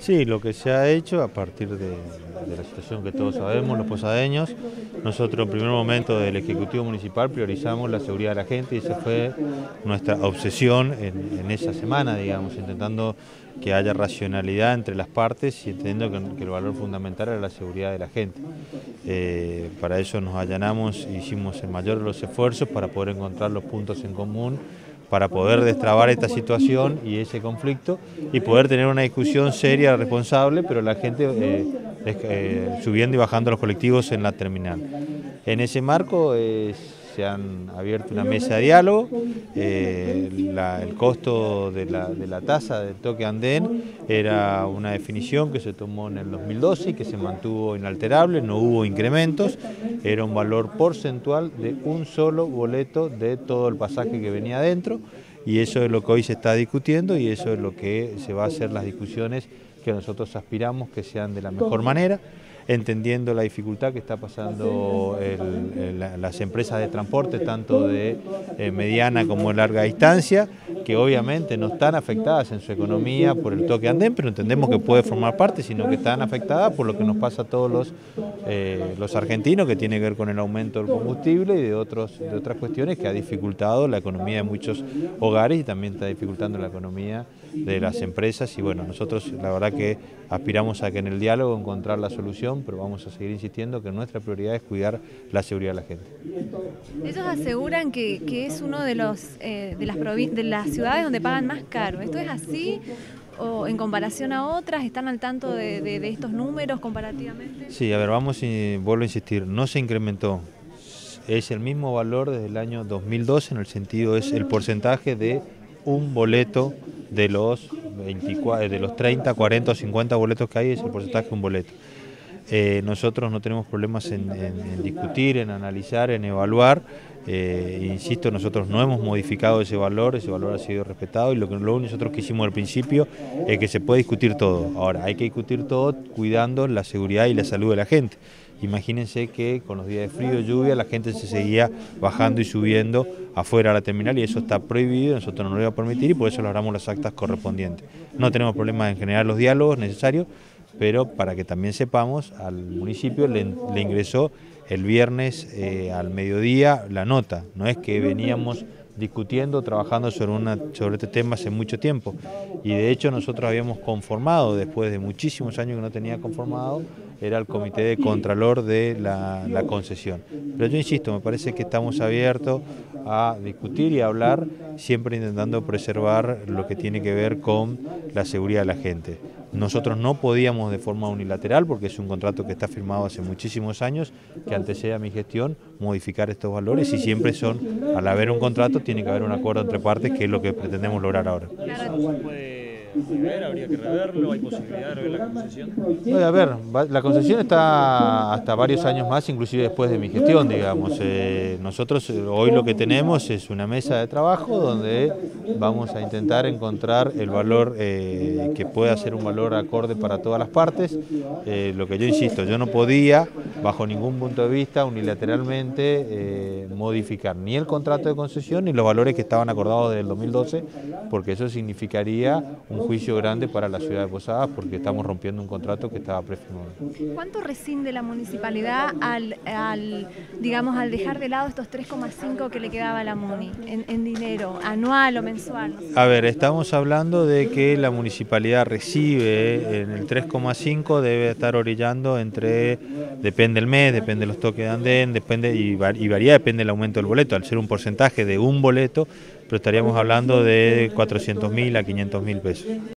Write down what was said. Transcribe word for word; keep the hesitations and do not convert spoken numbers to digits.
Sí, lo que se ha hecho a partir de, de la situación que todos sabemos, los posadeños, nosotros en primer momento del Ejecutivo Municipal priorizamos la seguridad de la gente y esa fue nuestra obsesión en, en esa semana, digamos, intentando que haya racionalidad entre las partes y entendiendo que, que el valor fundamental era la seguridad de la gente. Eh, para eso nos allanamos e hicimos el mayor de los esfuerzos para poder encontrar los puntos en común, para poder destrabar esta situación y ese conflicto y poder tener una discusión seria, responsable, pero la gente eh, eh, subiendo y bajando los colectivos en la terminal. En ese marco eh, se han abierto una mesa de diálogo, eh, la, el costo de la, de la tasa del toque andén era una definición que se tomó en el dos mil doce y que se mantuvo inalterable, no hubo incrementos, era un valor porcentual de un solo boleto de todo el pasaje que venía adentro y eso es lo que hoy se está discutiendo y eso es lo que se va a hacer las discusiones que nosotros aspiramos que sean de la mejor manera, entendiendo la dificultad que está pasando el, el, las empresas de transporte, tanto de eh, mediana como de larga distancia, que obviamente no están afectadas en su economía por el toque andén, pero entendemos que puede formar parte, sino que están afectadas por lo que nos pasa a todos los, eh, los argentinos, que tiene que ver con el aumento del combustible y de, otros, de otras cuestiones que ha dificultado la economía de muchos hogares y también está dificultando la economía de las empresas y bueno, nosotros la verdad que aspiramos a que en el diálogo encontrar la solución, pero vamos a seguir insistiendo que nuestra prioridad es cuidar la seguridad de la gente. Ellos aseguran que, que es uno de, los, eh, de, las de las ciudades donde pagan más caro. ¿Esto es así o en comparación a otras? ¿Están al tanto de, de, de estos números comparativamente? Sí, a ver, vamos y vuelvo a insistir, no se incrementó. Es el mismo valor desde el año dos mil doce, en el sentido es el porcentaje de un boleto de los, veinticuatro, de los treinta, cuarenta o cincuenta boletos que hay, es el porcentaje de un boleto. Eh, nosotros no tenemos problemas en, en, en discutir, en analizar, en evaluar. Eh, insisto, nosotros no hemos modificado ese valor, ese valor ha sido respetado y lo que lo nosotros que hicimos al principio es que se puede discutir todo. Ahora, hay que discutir todo cuidando la seguridad y la salud de la gente. Imagínense que con los días de frío y lluvia la gente se seguía bajando y subiendo afuera a la terminal y eso está prohibido, nosotros no lo vamos a permitir y por eso logramos las actas correspondientes. No tenemos problemas en generar los diálogos necesarios, pero para que también sepamos, al municipio le, le ingresó el viernes eh, al mediodía la nota, no es que veníamos discutiendo, trabajando sobre, una, sobre este tema hace mucho tiempo y de hecho nosotros habíamos conformado, después de muchísimos años que no tenía conformado, era el comité de contralor de la, la concesión. Pero yo insisto, me parece que estamos abiertos a discutir y a hablar, siempre intentando preservar lo que tiene que ver con la seguridad de la gente. Nosotros no podíamos de forma unilateral, porque es un contrato que está firmado hace muchísimos años, que antecede a mi gestión, modificar estos valores y siempre son, al haber un contrato, tiene que haber un acuerdo entre partes, que es lo que pretendemos lograr ahora. Rever, habría que reverlo, hay posibilidad de rever la concesión. A ver, la concesión está hasta varios años más, inclusive después de mi gestión, digamos. Eh, nosotros hoy lo que tenemos es una mesa de trabajo donde vamos a intentar encontrar el valor eh, que pueda ser un valor acorde para todas las partes. Eh, lo que yo insisto, yo no podía, bajo ningún punto de vista, unilateralmente eh, modificar ni el contrato de concesión ni los valores que estaban acordados desde el dos mil doce, porque eso significaría un juicio grande para la ciudad de Posadas porque estamos rompiendo un contrato que estaba prefirmado. ¿Cuánto rescinde la municipalidad al, al, digamos, al dejar de lado estos tres coma cinco que le quedaba a la MUNI en, en dinero, anual o mensual? A ver, estamos hablando de que la municipalidad recibe en el tres coma cinco, debe estar orillando entre, depende el mes, depende de los toques de andén, depende y, y varía, depende del aumento del boleto, al ser un porcentaje de un boleto, pero estaríamos hablando de cuatrocientos mil a quinientos mil pesos.